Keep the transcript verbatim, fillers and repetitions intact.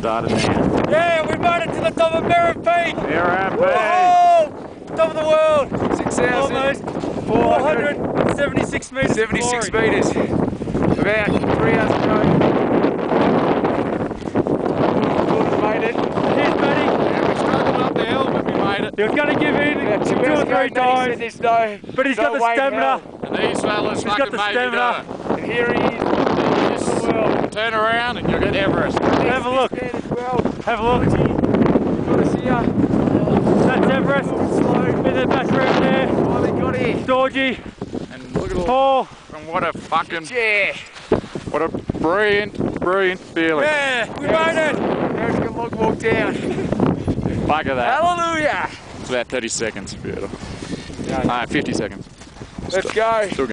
started now. Yeah, we made it to the top of Mera Peak! Mera Peak! Whoa! Top of the world! six thousand four hundred seventy-six metres. seventy-six metres. About three hours ago. Made it. Here's Matty. Yeah, we struggled up the hill, but we made it. He was going to give in About two, two, or hours three ago, times, There's no, but he's no got the way in stamina. hell. And these fellas He's got fucking the made me do stamina. it. And here he is. Just turn around and you'll get Everest. Have a look. As well. Have a look. Got us here. That's Everest. In the background there. Oh, they got here. Dorgy. And look at all. Paul. And what a fucking, Yeah. what a brilliant, brilliant feeling. Yeah, we made it. American logwalk down. Fuck at that. Hallelujah. It's about thirty seconds. Beautiful. No, fifty seconds. Let's go. Still